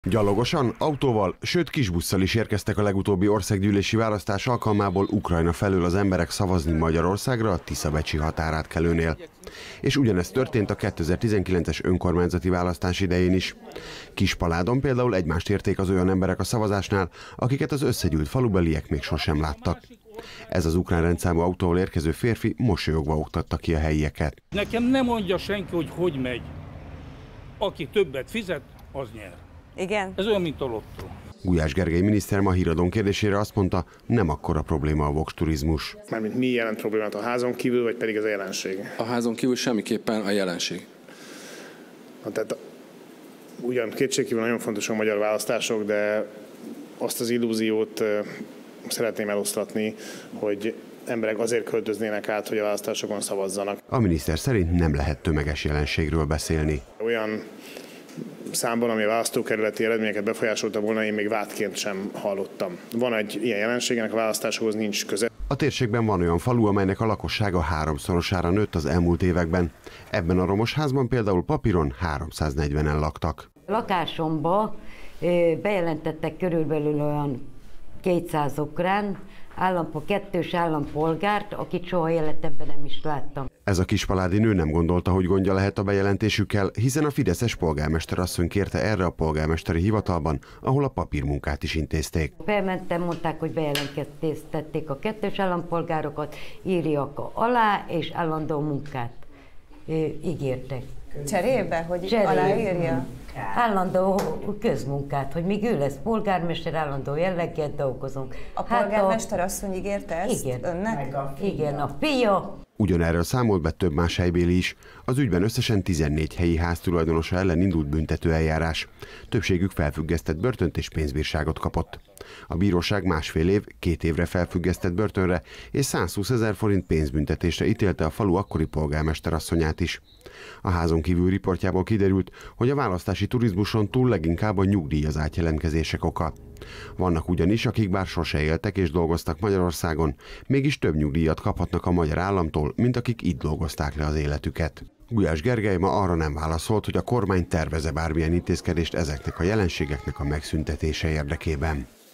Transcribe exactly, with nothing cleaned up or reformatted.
Gyalogosan, autóval, sőt kisbusszal is érkeztek a legutóbbi országgyűlési választás alkalmából Ukrajna felől az emberek szavazni Magyarországra a Tiszabecsi határátkelőnél. És ugyanezt történt a kétezer-tizenkilences önkormányzati választás idején is. Kispaládon például egymást érték az olyan emberek a szavazásnál, akiket az összegyűlt falubeliek még sosem láttak. Ez az ukrán rendszámú autóval érkező férfi mosolyogva oktatta ki a helyieket. Nekem nem mondja senki, hogy hogy megy. Aki többet fizet, az nyer. Igen. Ez olyan, mint a lottó. Gulyás Gergely miniszter ma híradón kérdésére azt mondta, nem akkora probléma a vox turizmus. Mármint mi jelent problémát, a házon kívül, vagy pedig az a jelenség? A házon kívül semmiképpen a jelenség. Na, tehát ugyan kétségkívül nagyon fontosak a magyar választások, de azt az illúziót szeretném eloszlatni, hogy emberek azért költöznének át, hogy a választásokon szavazzanak. A miniszter szerint nem lehet tömeges jelenségről beszélni. Olyan számban, ami a választókerületi eredményeket befolyásolta volna, én még vádként sem hallottam. Van egy ilyen jelenség, ennek a választásokhoz nincs köze. A térségben van olyan falu, amelynek a lakossága háromszorosára nőtt az elmúlt években. Ebben a romos házban például papíron háromszáznegyvenen laktak. Lakásomba bejelentettek körülbelül olyan kétszáz ukrán, állampol, kettős állampolgárt, akit soha életemben nem is láttam. Ez a kispaládi nő nem gondolta, hogy gondja lehet a bejelentésükkel, hiszen a fideszes polgármester asszony kérte erre a polgármesteri hivatalban, ahol a papírmunkát is intézték. Bementem, mondták, hogy bejelentkeztették a kettős állampolgárokat, írjak alá, és állandó munkát ígértek. Cserébe, hogy Cserébe. Aláírja? Állandó közmunkát, hogy míg ő lesz polgármester, állandó jelleggel dolgozunk. A polgármester hát a... asszony ígérte ezt igen, önnek? A, igen, a fia. Ugyanerről számolt be több más helybéli is. Az ügyben összesen tizennégy helyi háztulajdonosa ellen indult büntetőeljárás. Többségük felfüggesztett börtönt és pénzbírságot kapott. A bíróság másfél év, két évre felfüggesztett börtönre és százhúszezer forint pénzbüntetésre ítélte a falu akkori polgármester asszonyát is. A házon kívül riportjából kiderült, hogy a választási turizmuson túl leginkább a nyugdíj az átjelentkezések oka. Vannak ugyanis, akik bár sose éltek és dolgoztak Magyarországon, mégis több nyugdíjat kaphatnak a magyar államtól, mint akik itt dolgozták le az életüket. Gulyás Gergely ma arra nem válaszolt, hogy a kormány tervez-e bármilyen intézkedést ezeknek a jelenségeknek a megszüntetése érdekében.